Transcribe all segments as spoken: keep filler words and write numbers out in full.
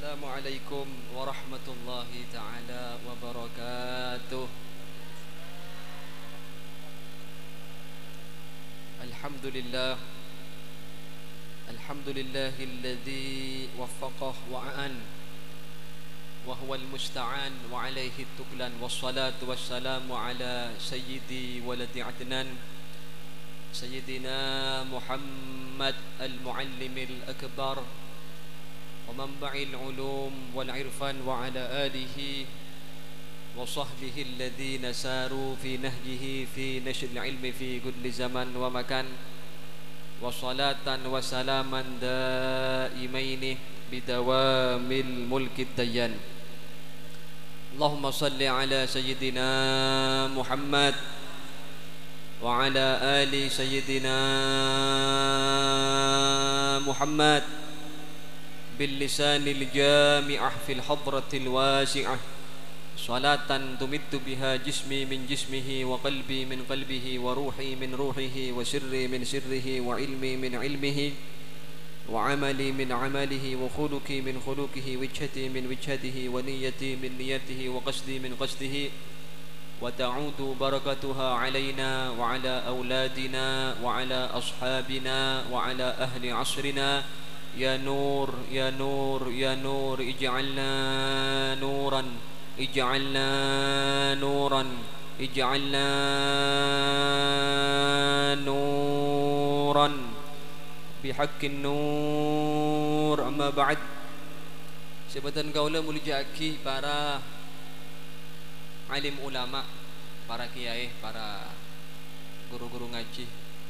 Assalamualaikum warahmatullahi ta'ala wabarakatuh. Alhamdulillah Alhamdulillahilladzi waffaqah wa'an wa huwal musta'an wa alaihi tuklan wassalatu wassalamu ala sayyidi waladi adnan Sayyidina Muhammad al-muallimil akbar wa manba'il ulum wal irfan wa ala alihi wa sahbihi alladhina saru fi nahjihi fi nashril ilmi fi kulli zaman wa makan wa salatan wa salaman daimaini bidawamil mulki dayyan. Allahumma salli ala sayyidina Muhammad wa ala ali sayyidina Muhammad bil lisanil jami'ah fil hadratil wasi'ah salatan tumittu biha jismi min jismihi wa qalbi min qalbihi wa ruhi min ruhihi wa sirri min sirrihi wa ilmi min ilmihi wa amali min amalihi wa khuluqi min khuluqihi wijhati min wijhatihi wa niyyati min niyyatihi wa qasdi min qasdihi وتعود بركتها علينا وعلى أولادنا وعلى أصحابنا وعلى أهل عصرنا يا نور يا نور يا نور اجعلنا نورا اجعلنا نورا اجعلنا نورا بحق النور. أما بعد, sebatan kaula mulijaki para alim ulama, para kiai, para guru-guru ngaji,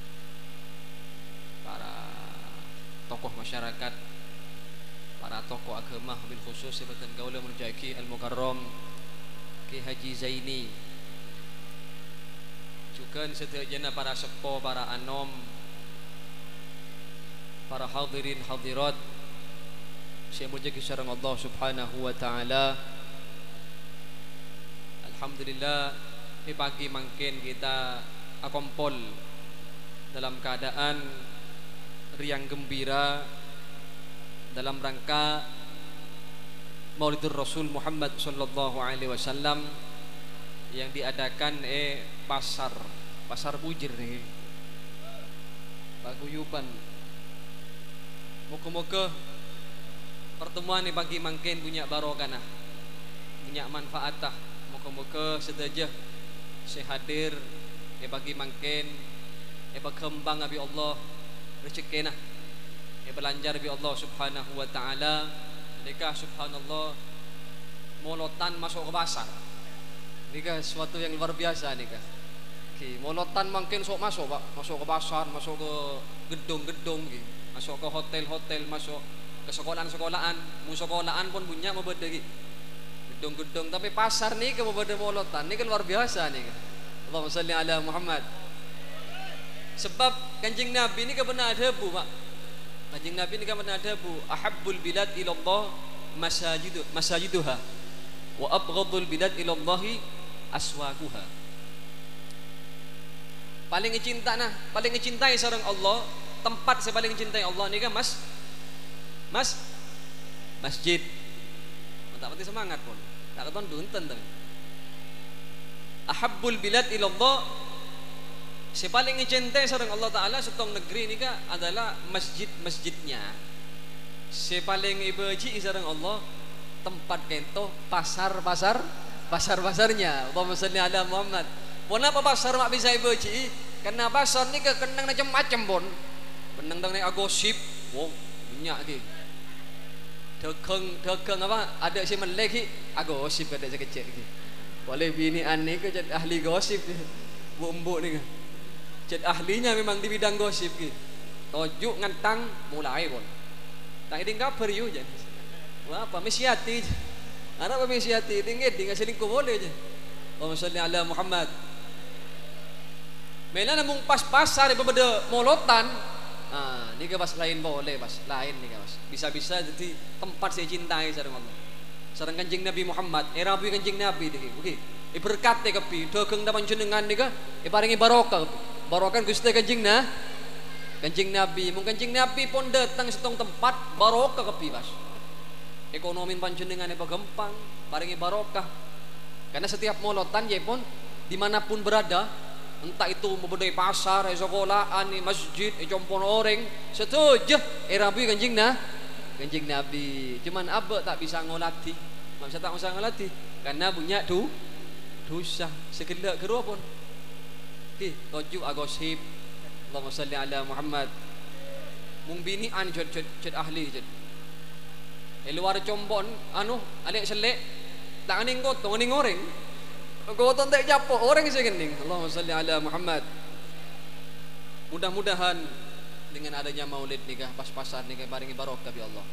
para tokoh masyarakat, para tokoh agama, bil khusus sebatan kaula munjaki al-mukarram Ki Haji Zaini, juga sedayana para sepo, para anom, para hadirin hadirat saya munjaki sareng Allah Subhanahu wa taala. Alhamdulillah, di pagi mungkin kita akompol dalam keadaan riang gembira dalam rangka Maulidur Rasul Muhammad sallallahu alaihi wasallam yang diadakan eh pasar pasar Bujir nih, paguyuban. Moga-moga pertemuan di pagi mungkin punya barokah, punya manfaatah. Moga-moga sedaya saya hadir e bagi mangken e berkembang abi Allah rezekina e belanjar abi Allah Subhanahu wa taala. Nikah subhanallah molotan masuk ke pasar. Nikah sesuatu yang luar biasa nikah. Ki molotan mungkin sok masuk Pak, masuk ke pasar, masuk ke gedung-gedung gitu, masuk ke hotel-hotel, masuk ke sekolahan-sekolahan, mu sekolahan pun punya mau beda gedung-gedung, tapi pasar nih ke beberapa molotan nih luar biasa nih. Allahumma salli ala Muhammad. Sebab Kanjeng Nabi ini benar ada bu Pak. Kanjeng Nabi ini benar ada bu. Ahabbul bilad ilallah masajidu masajiduha wa abghadul bilad ilallahi aswaquha. Paling cinta nah, paling cintai sareng Allah, tempat saya paling cintai Allah nih kan Mas. Mas masjid. Tak mati semangat pun. Tak keton dunten tapi. Ahabbul bilad ilallah, si paling cintai sareng Allah taala setong negeri ini kah adalah masjid-masjidnya. Si paling ibaji sareng Allah tempat kento pasar-pasar pasar-pasarnya. Allahumma shalli ala Muhammad. Kenapa pasar mak bisa ibaji? Karena pasar ni ke kenang macam-macam pun. Benang tang nek gosip, wow, banyak lagi. Dagang dagang apa ada si melek aku gosip ada sekecil gitu. Boleh bini aneh ke jadi ahli gosip bu-bu ni kan. Jadi ahlinya memang di bidang gosip gitu. Tojuk ngentang mulai pun. Tak ada kabar you jadi. Wah apa mesiati. Ada apa mesiati tinggi tinggal selingkuh boleh je. Allahumma shalli ala Muhammad. Mela namung pas pasar berbeda molotan. Ah, ni ke pas lain boleh pas lain ni ke pas. Bisa-bisa jadi tempat saya cintai sareng Allah. Sareng Kanjeng Nabi Muhammad, era bu Kanjeng Nabi dik. Oke. E berkat te kepi, dagang ta panjenengan nika, e paringi barokah. Barokah Gusti Kanjeng nah. Kanjeng Nabi, mung Kanjeng Nabi pun datang setong tempat barokah kepi pas. ekonomi panjenengan apa gampang, paringi barokah. Karena setiap molotan ya pun dimanapun berada, entah itu membedai pasar, sekolahan, masjid, jompon orang, setuju erabi kanjing nah, kanjing Nabi. Cuman abah tak bisa ngolati, tak bisa tak bisa ngolati, karena punya tu dosa segelak keruah pun. Ki, tujuh agosip, Allahumma salli ala Muhammad. Mung binian jod jod jod ahli jod. Eh luar combon, anu, alik selek, tak aning gotong, aning orang. Gotong tak japo, orang saya kening. Allahumma salli ala Muhammad. Mudah-mudahan dengan adanya maulid nikah pas-pasan nikah baringi barokah bi Allah.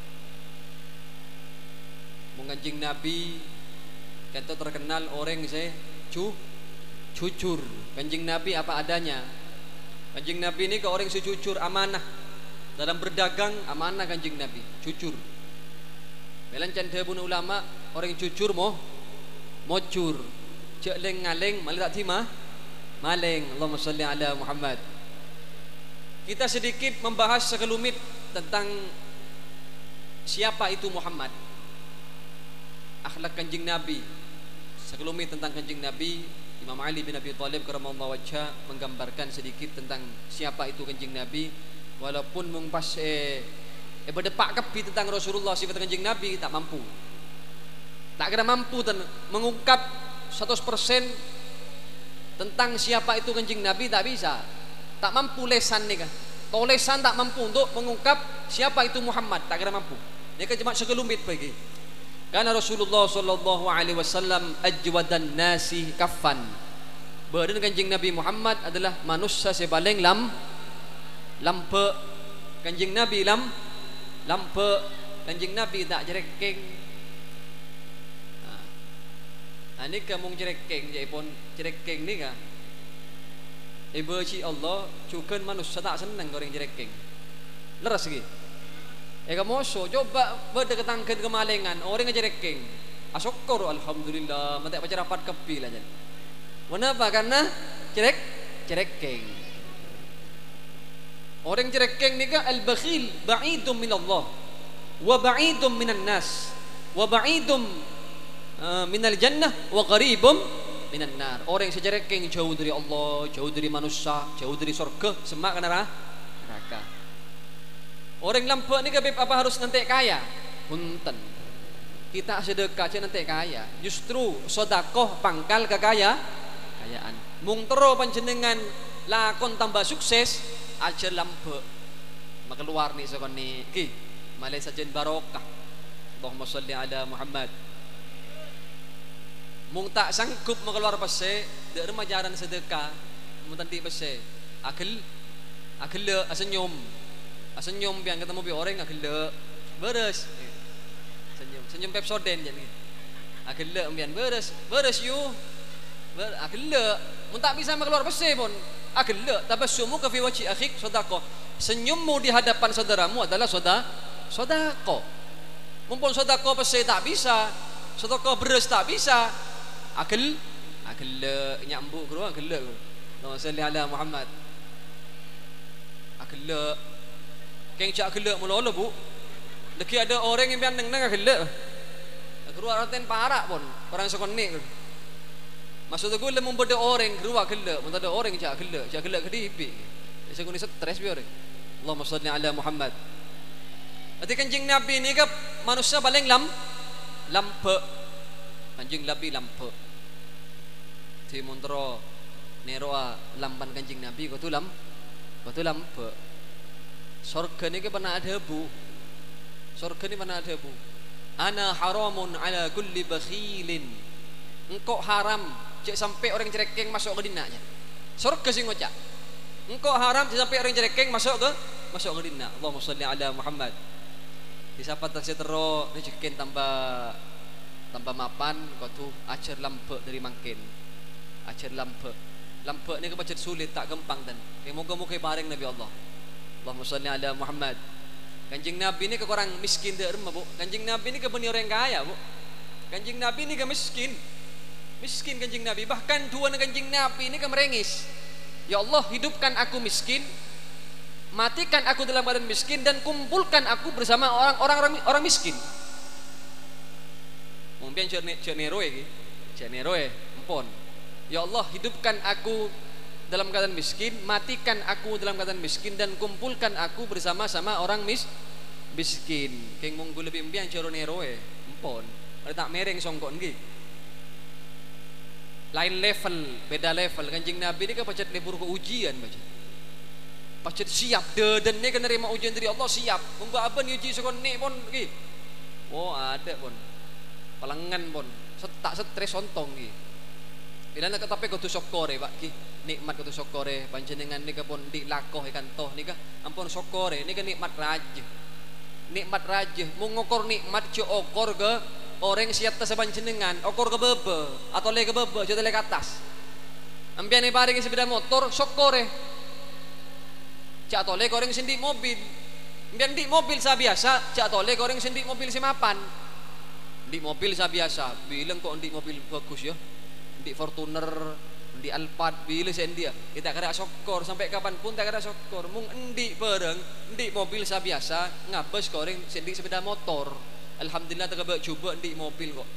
Menganjing Nabi kata terkenal orang saya cu jujur. Kanjeng Nabi apa adanya. Kanjeng Nabi ini ke orang sejujur, amanah. Dalam berdagang amanah kanjeng Nabi, jujur. Melan canda pun ulama orang jujur moh mocur. Cek leng ngaleng malah tak timah maleng. Allahumma salli ala Muhammad. Kita sedikit membahas sekelumit tentang siapa itu Muhammad, akhlak kanjeng Nabi. Sekelumit tentang kanjeng Nabi, Imam Ali bin Abi Thalib karamallahu wajhah menggambarkan sedikit tentang siapa itu kanjeng Nabi. Walaupun mengpas eh, eh berdepak kepi tentang Rasulullah sifat kanjeng Nabi tak mampu, tak kena mampu dan mengungkap seratus persen tentang siapa itu kanjeng Nabi, tak bisa, tak mampu lesan nih kan. Kalau lesan tak mampu untuk mengungkap siapa itu Muhammad, tak kena mampu. Ini kan cuma sekelumit bagi. Karena Rasulullah sallallahu alaihi wasallam ajwadan nasi kafan. Badan kanjeng Nabi Muhammad adalah manusia sepaling lam lampe. Kanjeng Nabi lam lampe. Kanjeng Nabi tak jerekeng. Nah, ini kamu jerekeng jadi pun jerekeng ni kah? Ibu ci Allah cukan manusia tak senang goreng jerekeng. Leras lagi. Eh kamu so coba berdekatangkan kemalengan orang ngejerekeng. Asyukur alhamdulillah mati baca rapat kepi lah jadi. Kenapa? Karena cerek cerekeng. Orang cerekeng ni kan al-bakhil ba'idum min Allah wa ba'idum minan nas wa ba'idum uh, minal jannah wa qaribum minan nar. Orang yang cerekeng jauh dari Allah, jauh dari manusia, jauh dari surga, semak ke neraka. Orang lampak ni kan apa harus nanti kaya? Punten. Kita sedekah je nanti kaya. Justru sedekah pangkal kekaya kayaan. Mung tero panjenengan lakon tambah sukses aja lampe maka keluar nih sokon ni ki malai sajen barokah. Allahumma salli ala Muhammad. Mung tak sanggup mengeluar pase de remajaran sedekah mun tanti pase akil akil asenyum asenyum pian ketemu bi orang akil beres senyum senyum Pepsodent jadi akil pian beres beres you ber akil mun tak bisa mengeluar pase pun akil tabassumu ka fi wajhi akhik sedekah. Senyummu di hadapan saudaramu adalah sedekah. Sedekah. Mumpun sedekah pase tak bisa, sedekah beres tak bisa. Akil akil nyambuk keruang akil. Allahumma salli ala Muhammad. Akil keng cak akil mula-mula bu. Leki ada orang yang bian neng akil. Keruang raten parak pun orang sokon ni. Maksud aku le membeda orang keruak gela, mun ada orang jak gela, jak gela kedipi. Saya ni stres biar. Allahumma salli ala Muhammad. Ati kanjeng Nabi ni ke manusia paling lam lampe. Kanjeng Nabi lampe. Ti montro neroa lampan kanjeng Nabi ko tu lam, ko tu lampe. Surga ni ke pernah ada bu. Surga ni pernah ada bu. Ana haramun ala kulli bakhilin. Engkau haram cek sampai orang cerekeng masuk ke dinanya. Surga sing ngocak. Engkau haram cek sampai orang cerekeng masuk ke masuk ke dinna. Allahumma salli ala Muhammad. Disapa tak setero rezeki tambah tambah mapan kau tu acer lampe dari mangkin. Acer lampe. Lampe ni kebacet sulit tak gampang dan. Ke moga-moga bareng Nabi Allah. Allahumma salli ala Muhammad. Kanjeng Nabi ni ke orang miskin dak remah bu. Kanjeng Nabi ni ke bani orang kaya bu. Kanjeng Nabi ni ke miskin. Miskin kanjeng Nabi. Bahkan tuan kanjeng Nabi ini kan merengis. Ya Allah, hidupkan aku miskin, matikan aku dalam badan miskin, dan kumpulkan aku bersama orang-orang orang miskin. ampian cek cek nero iki. Cek nero e, empon. Ya Allah, hidupkan aku dalam keadaan miskin, matikan aku dalam keadaan miskin, dan kumpulkan aku bersama-sama orang mis miskin. Keng mung lebih ampian cek nero e, empon. Ada tak mereng songkon nggih. Lain level, beda level. Kanjeng Nabi ni kan pacet lebur ke ujian baca. Pacet siap deden ni kan nerima ujian dari Allah, siap. Munggo aben uji sekon ni pon nggih. Oh, ada pon. Palengan pon. Tak stres ontong nggih. Bila nak tapi kudu syukure Pak nggih. Nikmat kudu syukure panjenengan nika pun dilakoh ikan toh nika ampun syukure nika nikmat raja. Nikmat raja mung ngokor nikmat jo okor ke orang siap tas panjenengan okor ke bebe atau le ke bebe jo le ke atas. Ampian ni paring sepeda motor syukure. Cak tole koreng sendik mobil. Ampian di mobil sa biasa, cak tole koreng sendik mobil semapan. Di mobil sa biasa, bilang kok di mobil bagus ya. Di Fortuner, di Alphard, bilang sen dia. Kita kada syukur sampai kapanpun tak kada syukur. Mung endi bareng, endi mobil sa biasa, ngabes koreng sendik sepeda motor. Alhamdulillah tak ada coba endi mobil kok.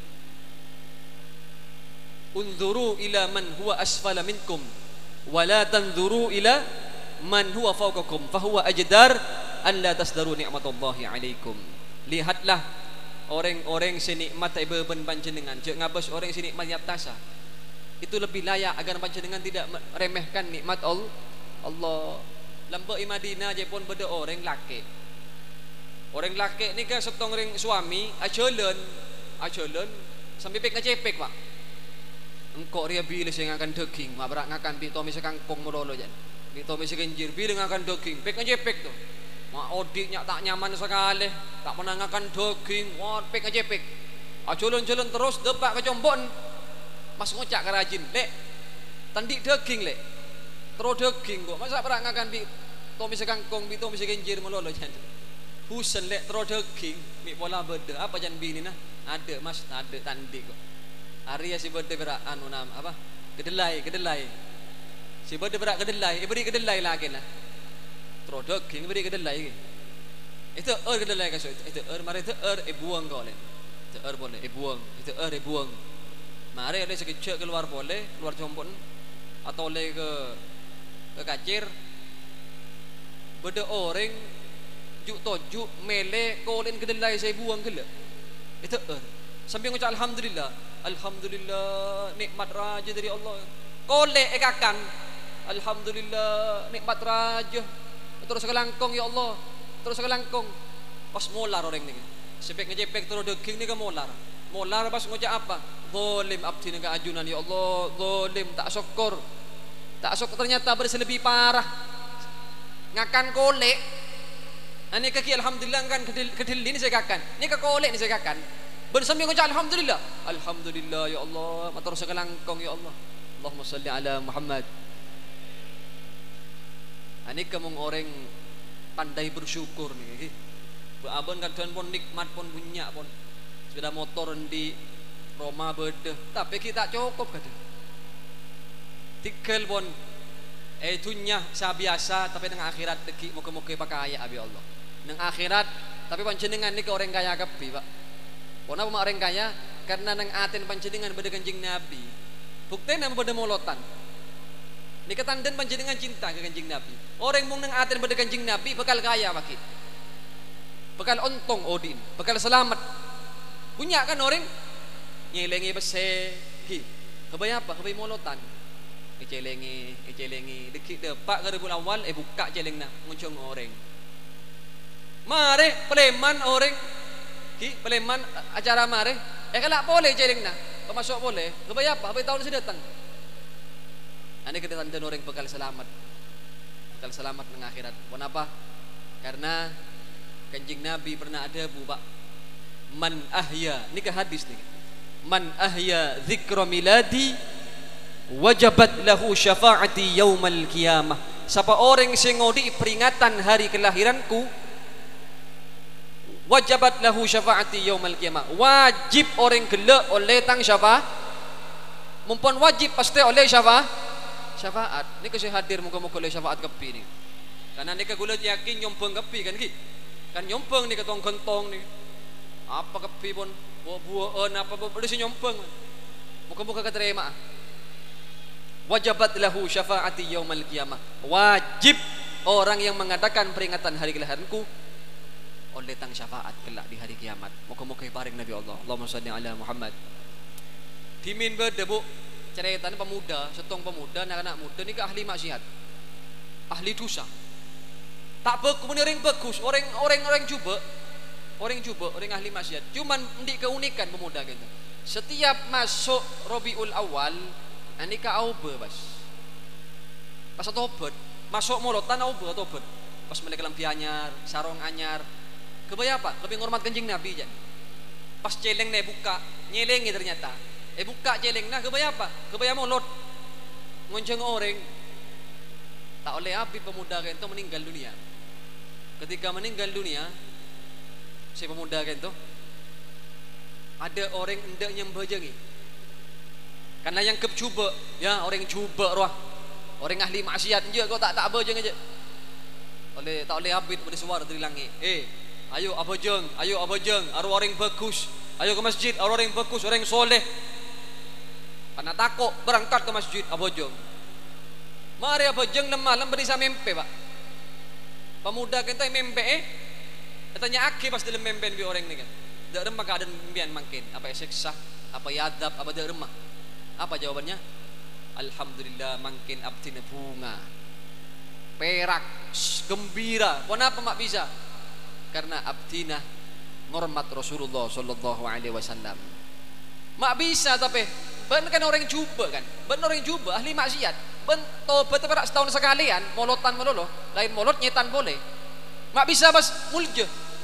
Unzuru ila man huwa asfala minkum, wala tanzuru ila man huwa fawqakum, fahuwa ajdar an la tasdaru ni'matallahi alaikum. Lihatlah orang-orang senikmat beban panjenengan, cek ngabas orang senikmat yatasa. Itu lebih layak agar panjenengan tidak meremehkan nikmat Allah. Lampu i Madinah je pun beda orang laki. Orang laki ni kan setong ring suami ajolen, ajolen sampai pek ngecepek Pak. Engkau ria bila saya ngakan daging, mak berak ngakan bi tomi sekangkung melolo jan. Bi tomi segenjir bila ngakan daging, pek ngecepek tu. Mak odiknya tak nyaman sekali, tak pernah ngakan daging, wah pek ngecepek. Ajolen-jolen terus depak kecombon. Mas ngocak kerajin, lek tandik daging lek. Terus daging kok, masa berak ngakan bi tomi sekangkung, bi tomi segenjir melolo jan. Husen lek terus daging, mi pola beda. Apa jan bi ni nah? Ada Mas, ada tandik kok. Arya si berde berak anu nam apa? Kedelai, kedelai. Si berde berak kedelai, eh, beri kedelai lagi lah. Terus daging beri kedelai lagi. Itu er kedelai kasut. Itu er mari itu er eh buang kau le. Itu er boleh eh buang. Itu er eh buang. Mari ada sekecil keluar boleh, keluar jompon atau le ke ke kacir. Berde orang juk tojuk mele kolen kedelai saya buang gila. Itu er. Sambil ngucap alhamdulillah. Alhamdulillah nikmat raja dari Allah. Kolek ekakan. Alhamdulillah nikmat raja. Terus kelangkong ya Allah. Terus kelangkong. Pas molar orang ni. Sepek ngejepek terus daging ni ke molar. Molar pas ngucap apa? Zalim abdi dengan ajunan ya Allah. Zalim tak syukur. Tak syukur ternyata berselebih parah. Ngakan kolek. Ini kaki alhamdulillah kan kedil, kedil ini saya kakan. Ini ke kolek ni saya kakan. Bersambil ngucap alhamdulillah. Alhamdulillah ya Allah, matur sekelangkong ya Allah. Allahumma salli ala Muhammad. Ani kamung orang pandai bersyukur ni. Abang kadang pun nikmat pun punya pun. Sepeda motor di Roma beda, tapi kita cukup kadang. Tikel pun eh dunia sabiasa, tapi dengan akhirat deki muka-muka pakai ayat abi Allah. Dengan akhirat, tapi panjenengan ni ke orang kaya kepi Pak. Kenapa mak orang kaya? Karena nang aten panjenengan beda kanjeng Nabi. Bukti nama beda molotan. Ni ketandan panjenengan cinta ke kanjeng Nabi. Orang mung nang aten beda kanjeng Nabi bakal kaya baki. Bakal ontong odin, bakal selamat. Punya kan orang nyelengi bese. Ki. Kebaya apa? Kebaya molotan. Icelengi, icelengi dekik depak ke bulan awal eh buka celengna nguncung orang. Mare peleman orang Ki peleman acara mare eh kalau boleh celengna masuk boleh kebaya apa apa tahun sudah datang ane kita tanda orang bakal selamat bakal selamat di akhirat. Kenapa? Karena kanjeng Nabi pernah ada bu Pak man ahya ni ke hadis ni man ahya dzikra miladi wajabat lahu syafaati yaumal qiyamah. Siapa orang sing ngodi peringatan hari kelahiranku wajabat lahu syafaati yaumal qiyamah. Wajib orang gelak oleh tang syafaat. Mumpun wajib pasti oleh syafaat. Syafaat. Ni kasih hadir muka-muka oleh syafaat kepi ni. Karena ni kagula yakin nyompeng kepi kan ki. Kan nyompeng ni ketong gentong ni. Apa kepi pun buah-buahan apa boleh si nyompeng. Muka-muka keterima. Wajabat lahu syafaati yaumal qiyamah. Wajib orang yang mengadakan peringatan hari kelahiranku oleh tang syafaat kelak di hari kiamat. Muka-muka paring Nabi Allah. Allahumma shalli ala Muhammad. Dimin berde bu ceritanya pemuda, setong pemuda, anak-anak muda ni ke ahli maksiat, ahli dosa. Tak bagus, orang bagus, orang orang orang cuba, orang cuba, orang ahli maksiat. Cuman di keunikan pemuda gitu. Setiap masuk Rabiul Awal, ini ke auba bas. Pas tobat, masuk molotan auba tobat. Pas mereka lampi anyar, sarong anyar. Kebaya apa? Lebih ngormat kanjeng Nabi jan. Pas celeng nih buka, nyelengi ternyata. Eh buka celeng nah kebaya apa? Kebaya molot. Ngonceng orang. Tak oleh api pemuda itu meninggal dunia. Ketika meninggal dunia, si pemuda itu ada orang hendak nyembajangi. Karena yang kecuba, ya orang cuba roh, orang ahli maksiat je kau tak tak bajang aja. Oleh tak oleh abid boleh suara dari langit. Eh, ayo abajang, ayo abajang, aru orang bagus. Ayo ke masjid, aru orang bagus, orang soleh. Karena takut berangkat ke masjid abajang. Mari abajang nem malam beri sama mimpi pak. Pemuda kita mimpi eh, katanya aki pas dalam mimpi bi orang ni kan. Dak remah keadaan mimpian makin. Apa seksa, apa yadab, apa dak remah. Apa jawabannya? Alhamdulillah makin abdina bunga, perak, gembira. Kenapa mak bisa? Karena abdina ngormat Rasulullah Sallallahu Alaihi Wasallam. Mak bisa tapi ben kan orang cuba kan, ben orang cuba ahli maksiat. Ben tobat perak setahun sekalian, molotan melolo, lain molot nyetan boleh. Mak bisa bas mulje.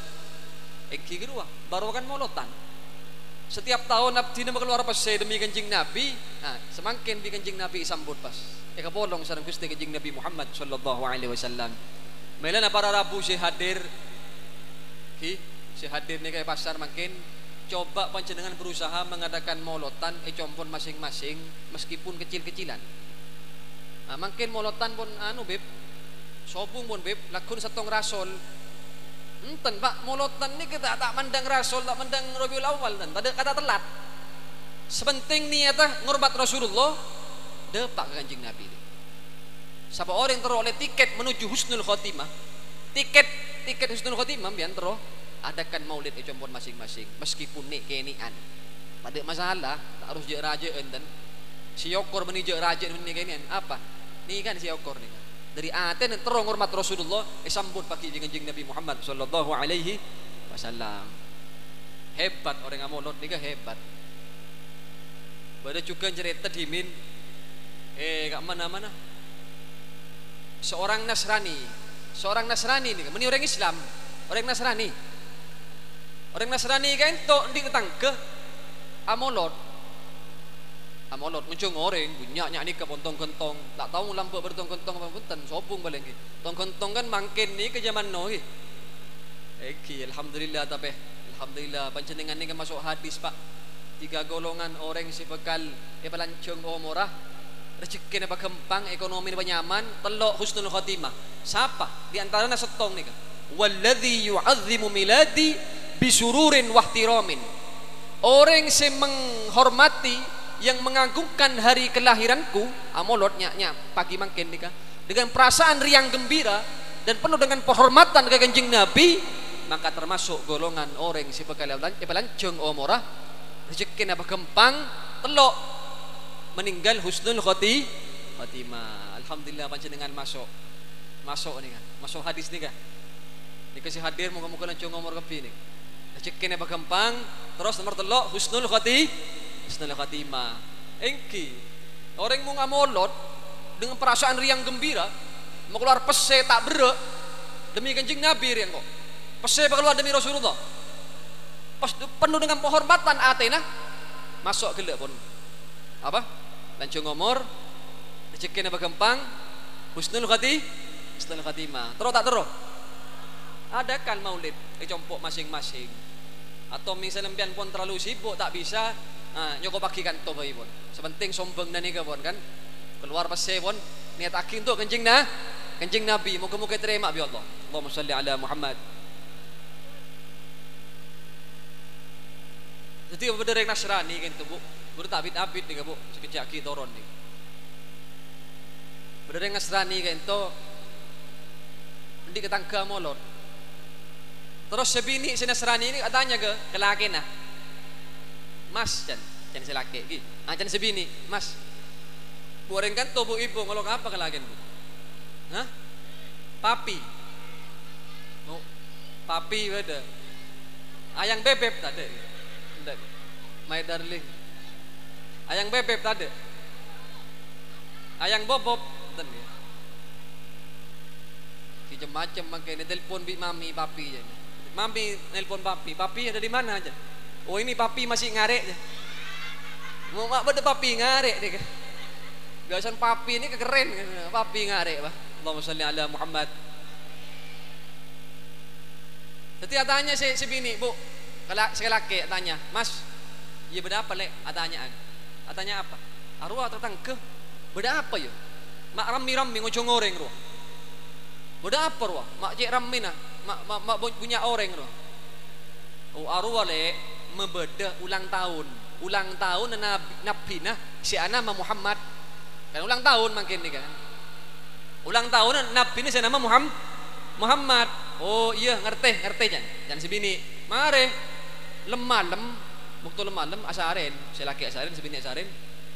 Eki kedua, baru kan molotan. Setiap tahun abdina keluar pas saya demi kanjeng Nabi, nah, semakin bi kanjeng Nabi sambut pas. Eka bolong sareng Gusti kanjeng Nabi Muhammad sallallahu alaihi wasallam. Melana para rabu si hadir. Ki, si hadir ni kayak pasar makin coba panjenengan berusaha mengadakan molotan e compon masing-masing meskipun kecil-kecilan. Nah, makin molotan pun anu beb. Sobung pun beb, lakun setong rasol. Enten pak molotan ni kita tak mandang rasul, tak mandang Rabiul Awal dan tak ada kata telat. Sepenting niatah ngorbat Rasulullah, depak kanjeng Nabi. Siapa orang teroleh tiket menuju husnul khotimah, tiket tiket husnul khotimah biar terus adakan maulid ecompon masing-masing, meskipun nek kenian. Pada masalah tak harus je raja enten. Si yokor meni je raja meni kenian apa? Ni kan si yokor ni kan. Dari aten terus ngormat Rasulullah disambut pakai kanjeng Nabi Muhammad sallallahu alaihi wasallam. Hebat orang amolot ni kan hebat. Pada juga cerita dimin eh kat mana-mana. Seorang Nasrani, seorang Nasrani ni kan meni orang Islam, orang Nasrani. Orang Nasrani kan tok di ketangke amolot. Amolot muncung orang bunyak-nyak ni ke pontong-kentong tak tahu lampu bertong-kentong apa punten sobung balik ni tong-kentong kan makin ni ke zaman no ni eki alhamdulillah tapi alhamdulillah panjenengan ni kan masuk hadis pak tiga golongan orang si bekal e pelancong omorah rezeki ni bakempang ekonomi ni nyaman telok husnul khotimah siapa di antaranya setong ni kan walladzi yu'azzimu miladi bisururin wahtiramin orang si menghormati yang mengagungkan hari kelahiranku amolotnya nya pagi makin nikah dengan perasaan riang gembira dan penuh dengan penghormatan ke kanjeng Nabi maka termasuk golongan orang si bekal pelancong omorah rezeki apa gempang telok meninggal husnul khoti khotimah. Alhamdulillah panjenengan masuk masuk nih kan masuk hadis nih kan ini kasih hadir muka-muka lancong omor kepi nih rezeki apa gempang terus nomor telok husnul khoti husnul khatimah. Engki orang mau ngamolot dengan perasaan riang gembira mau keluar pese tak berek demi kanjeng Nabi riang kok pese keluar demi Rasulullah pas penuh dengan penghormatan atena masuk gelek pun apa lancung ngomor rezeki apa gampang husnul khati husnul khatimah terus tak terus adakan maulid dicompok masing-masing atau misalnya pian pun terlalu sibuk tak bisa. Ah, nyoko pagi kan to bayi pun. Sepenting sombong dan nika pun kan. Keluar pase pun niat aking tu kencing nah. Kencing Nabi muga-muga terima bi Allah. Allahumma shalli ala Muhammad. Jadi bener yang Nasrani kan tuh bu, bener tabit-tabit nih bu, sekejap kita toron nih. Bener yang Nasrani kan tuh, di ketangga molot. Terus sebini si Nasrani ini katanya ke kelaki nah, Mas Chan, Chan si laki, gi, ah Chan sebini, Mas, buarin kan tuh bu ibu ngolok apa kelakin bu? Hah? Papi, oh, papi beda, ayang bebek tadi. My darling, ayang bebek tadi, ayang bobop, dan ya, macam-macam makanya telepon bi mami papi aja, mami nelpon papi, papi ada di mana aja, oh ini papi masih ngarek aja, mau mak beda papi ngarek deh kan, biasan papi ini keren kan, papi ngarek bah, Allahumma sholli ala Muhammad. Jadi tanya si si bini bu, kalau sekali laki tanya, Mas. Iya beda apa lek? Atanya, atanya apa? Arwah tetangga, beda apa ya? Mak rami rami ngocong goreng ruah. Beda apa ruah? Mak cek rami nah, mak mak mak punya orang ruah. Oh arwah lek membeda ulang tahun, ulang tahun nabi nabi nah si nama Muhammad. Kan ulang tahun makin nih kan. Ulang tahun nabi ini si nama Muhammad. Muhammad. Oh iya ngerti ngerti jan, jan sebini. Mare lemah lem. Waktu lemah-lem asarin, saya laki asarin, sebini asarin.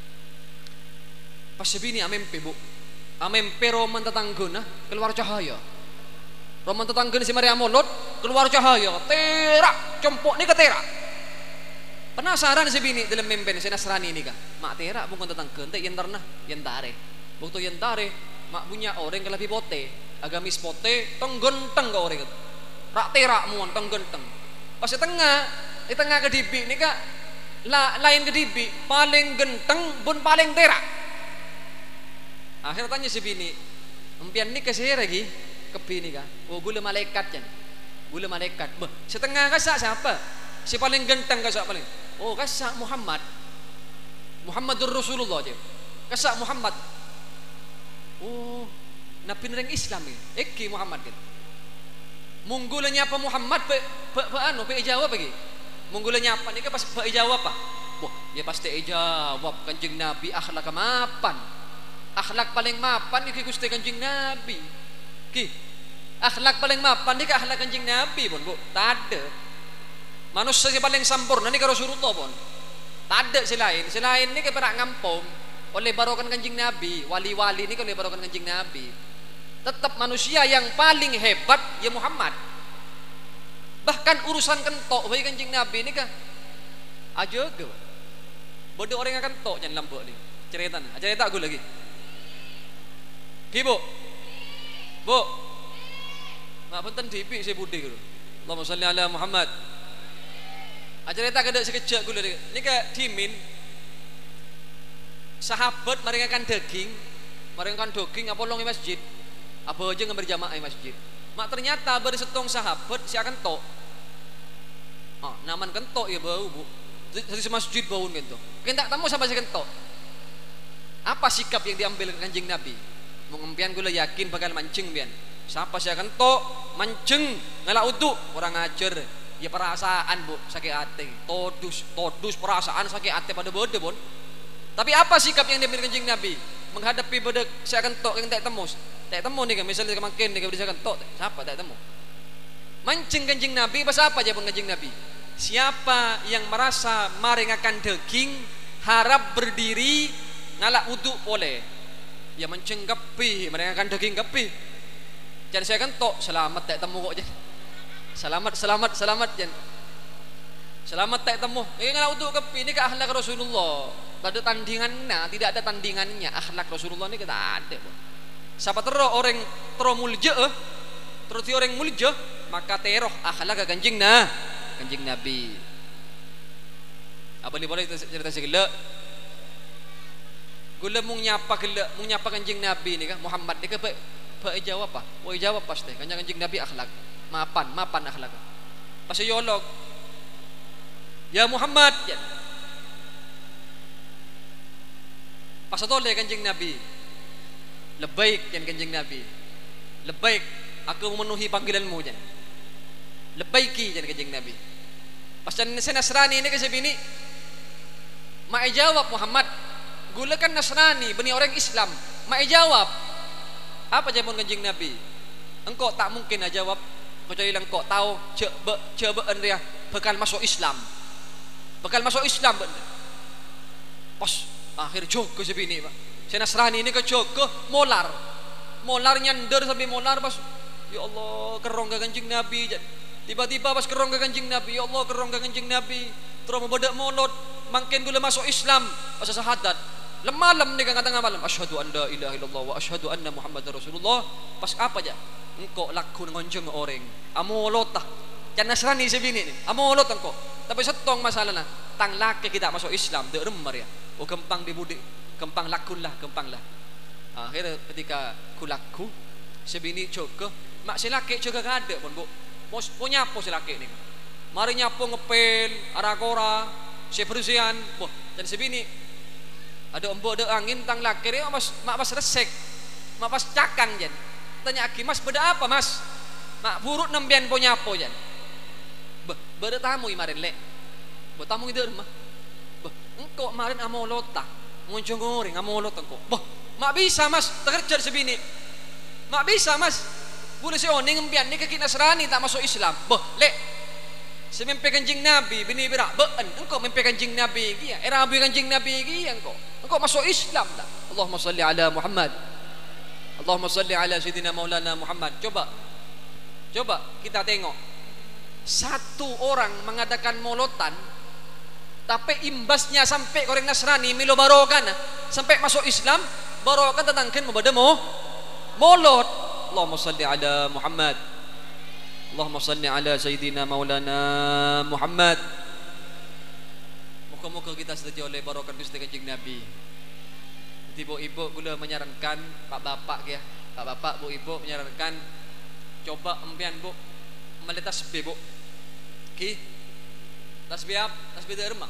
Pas sebini amempe bu, amempe roman tetangguna keluar cahaya. Roman tetangguna si Maria Molot keluar cahaya, terak, compok ni ke terak. Penasaran sebini dalam mempen si Nasrani ini kan, mak terak bukan tetangga, ente yentarna, yentare. Waktu yentare, mak punya orang ke lebih pote, agamis pote, tenggenteng ke orang itu. Rak terak muan, tenggenteng. Pas di tengah. Di tengah kedibi ini kak la, lain kedibi paling genteng pun paling terak. Akhirnya tanya si bini, empian ini kasih lagi ke bini kak, oh gula malaikat jan, gula malaikat. Bah, setengah kasak siapa? Si paling genteng kasak paling. Oh kasak Muhammad, Muhammadur Rasulullah aja. Kasak Muhammad. Oh nabi nering Islam ni, Eki Muhammad kan. Munggulnya apa Muhammad? Pe, pe, pe anu, pe jawab lagi. Munggulnya apa nih? Pas pe jawab apa? Wah, ya pasti jawab kanjeng Nabi akhlak mapan. Akhlak paling mapan nih Gusti kanjeng Nabi. Ki, akhlak paling mapan nih akhlak kanjeng Nabi pun bu. Tade. Manusia yang paling sempurna nih ke Rasulullah pun. Tade selain, selain nih kepada ngampung oleh barokan kanjeng Nabi, wali-wali ini oleh barokan kanjeng Nabi. Tetap manusia yang paling hebat ya Muhammad. Bahkan urusan kentok bagi kanjeng Nabi ini kan aja ke bodoh orang yang kentok jangan lambok ni cerita nah cerita aku lagi ibu bu mak punten dipi saya budi gitu Allahumma sholli ala Muhammad cerita kada sekejap aku lagi ni ke dimin sahabat mereka kan daging mereka kan daging apa long di masjid apa aja ngambil jamaah di masjid. Mak ternyata bersetong sahabat si akan tok. Oh, naman kentok ya bau bu. Jadi masjid bau gitu. Kita tamu sampai si kentok. Apa sikap yang diambil kanjeng Nabi? Mengempian gue yakin bakal mancing bian. Siapa si akan tok mancing ngelak uduk orang ngajar. Ya perasaan bu sakit hati. Todus todus perasaan sakit hati pada bode bon. Tapi apa sikap yang diambil kanjeng Nabi menghadapi bode si akan tok yang tak temu? Tak temu nih kan misalnya kemakin nih kan bisa kentok siapa tak temu mancing kanjeng Nabi pas apa aja kanjeng Nabi siapa yang merasa maringakan daging harap berdiri ngalak wuduk boleh ya mancing kepi maringakan daging kepi jangan saya kentok selamat tak temu kok jangan selamat selamat selamat jangan selamat tak temu ini ngalak wuduk kepi ini ke akhlak Rasulullah tak ada tandingannya tidak ada tandingannya akhlak Rasulullah ini kita ada pun. Siapa terus orang terus mulja, terus orang mulja, maka teroh akhlak kanjeng nah, kanjeng Nabi. Apa ni boleh cerita segala? Gula mung nyapa gula, mung nyapa kanjeng Nabi ni kan Muhammad ni kan, pak jawab apa? Woi jawab pasti. Kanjeng kanjeng Nabi akhlak, mapan, mapan akhlak. Pasal yolog, ya Muhammad, ya. Pasal toleh kanjeng Nabi. Lebaik yang kanjeng Nabi. Lebaik aku memenuhi panggilanmu jan. Lebaiki jan kanjeng Nabi. Pas saya Nasrani ini ke bini, mak jawab Muhammad, gula kan Nasrani, bani orang Islam. Mak jawab, apa jawaban kanjeng Nabi? Engkau tak mungkin jawab kecuali engkau tahu coba coba dia bakal masuk Islam, bakal masuk Islam. Pas akhir jogo si bini pak, si Nasrani ini ke jogo molar, molar nyander sampai molar pas, ya Allah kerong ke kanjeng Nabi. Tiba-tiba pas kerong ke kanjeng Nabi, ya Allah kerong ke kanjeng Nabi, terus membedak molot, makin gula masuk Islam, pas syahadat. Lemalam nih kan tengah malam, asyhadu an la ilaha illallah wa asyhadu anna Muhammadar Rasulullah. Pas apa aja? Engkau laku ngonjong orang, amolot tah. Jangan Nasrani sebini ni, amolot engkau. Tapi setong masalah nah, tang laki kita masuk Islam, dek remar ya. Oh gempang dibudi, gempang lakun lah, gempang lah. Akhirnya ketika kulaku, sebini coba, mak si laki coba kada pun bu. Mau nyapo si laki ni, mari nyapo ngepel, arakora, si perusian, boh. Dan sebini ada embok ada angin tang laki ni, mas mak pas resek, mak pas cakang jen. Tanya aki mas beda apa mas? Mak buruk nembian po nyapo jen. Beh, beda tamu imarin le, bo tamu itu rumah. Beh, engkau marin amolota, ngoncong ngoring amolot engkau. Boh, mak bisa mas, terkerja sebini, mak bisa mas. Boleh si oning empian ni kaki Nasrani tak masuk Islam. Boh, le. Semimpi kanjeng Nabi bini berak beun engkau mimpi kanjeng Nabi dia. Era abu kanjeng Nabi dia engkau. Engkau masuk Islam dah. Allahumma salli ala Muhammad. Allahumma salli ala sayyidina Maulana Muhammad. Coba. Coba kita tengok. Satu orang mengadakan molotan tapi imbasnya sampai orang Nasrani milo barokan sampai masuk Islam, barokan tetangkan membada mo molot. Allahumma salli ala Muhammad. Allahumma salli ala sayyidina Maulana Muhammad. Muka-muka kita setuju oleh barokan Gusti Kanjeng Nabi. Ibu-ibu gula menyarankan pak bapak ya, pak bapak bu ibu menyarankan coba empian bu meli tasbih bu. Ki tasbih apa? Tasbih derma.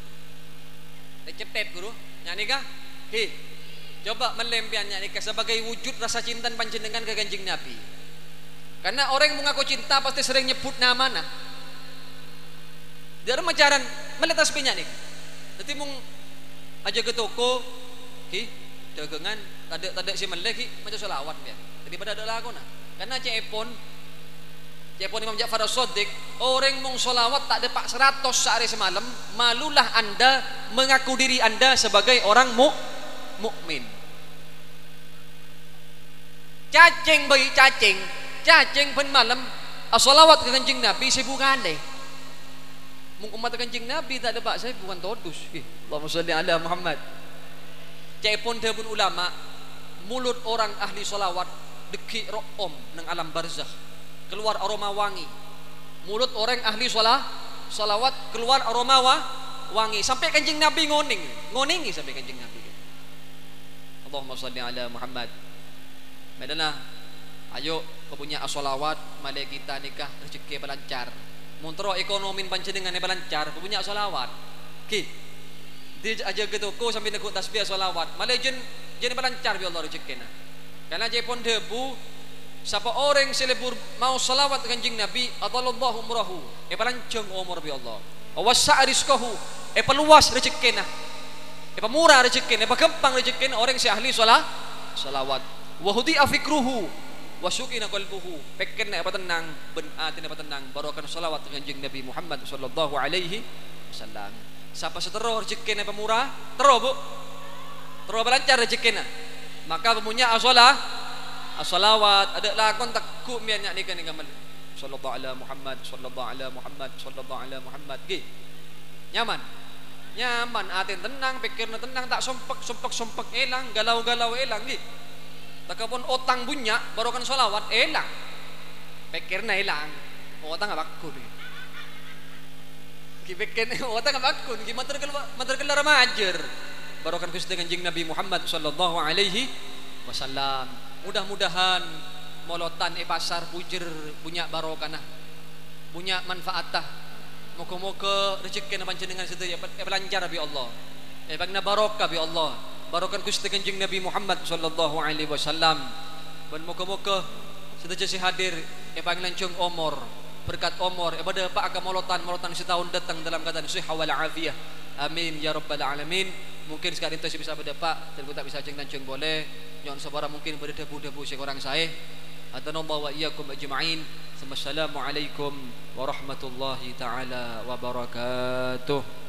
Cepet guru nyanyi kah? Ki coba melempiannya nikah sebagai wujud rasa cinta panjenengan ke kanjeng Nabi. Karena orang yang mengaku cinta pasti sering nyebut nama nah. Dia macaran melihat tasbihnya nih. Jadi mung aja ke toko, ki dagangan tada tada si melek ki macam selawat ya. Jadi pada ada lagu nah. Karena cepon cepon Imam Ja'far As-Shadiq orang mung selawat tak ada pak seratus sehari semalam, malulah anda mengaku diri anda sebagai orang mu mukmin. Cacing bayi cacing, cacing pen malam as-salawat ke kanjeng Nabi sibukan deh. Mung umat kanjeng Nabi tak ada pak saya bukan todus. Eh, Allahumma shalli ala Muhammad. Cepon dia pun ulama, mulut orang ahli salawat deki ro'om nang alam barzakh, keluar aroma wangi. Mulut orang ahli salah salawat keluar aroma wa, wangi sampai kanjeng Nabi ngoning, ngoningi sampai kanjeng Nabi. Allahumma salli ala Muhammad. Medana ayo kepunya as-salawat male kita nikah rezeki balancar. Montro ekonomi panjenengan balancar kepunya as-salawat. Ki. Di aja ke toko sambil nekuk tasbih as-salawat. Male jen jen balancar bi Allah rezekina. Karena jepon debu siapa orang selebur mau salawat kanjeng Nabi adallallahu umrahu. E balancong umur bi Allah. Wasa rizqahu. E peluas rezekina. Apa murah rezeki, apa gampang rezeki orang si ahli salat salawat. Wa hudi'a fikruhu wa sukina qalbuhu. Peken apa tenang, ben atin apa tenang barokan salawat kanjeng Nabi Muhammad sallallahu alaihi wasallam. Siapa setero rezeki apa murah, tero Bu. Tero lancar rezeki. Maka punya as-salah as-salawat ada lakon takku mian nya nikah nikah sallallahu ala Muhammad sallallahu ala Muhammad sallallahu ala Muhammad. Ge. Nyaman. Nyaman atin tenang pikirna tenang tak sompek sompek sompek elang galau galau elang di takapun otang bunyak barokan sholawat elang pikirna elang otang abakku di kipikir otang abakku gimana terkelar terkelar majer barokan Gusti Kanjeng Nabi Muhammad sallallahu alaihi wasallam. Mudah-mudahan molotan e pasar pujer punya barokah punya manfaatah. Moga-moga rezeki na panjenengan sedaya belanjar bi Allah. Eh bagna barokah bi Allah. Barokan Gusti Kanjeng Nabi Muhammad sallallahu alaihi wasallam. Dan moga-moga sedaya si hadir e panglancung umur berkat umur, ibadah pak akamolotan molotan setahun datang dalam keadaan sihah wal afiyah. Amin ya rabbal alamin. Mungkin sekarang itu bisa berdepak, dan tak bisa ceng dan ceng boleh. Nyon sabara mungkin berdebu-debu seorang saya. Adanallahu wa iyyakum ajma'in. Assalamualaikum warahmatullahi taala wabarakatuh.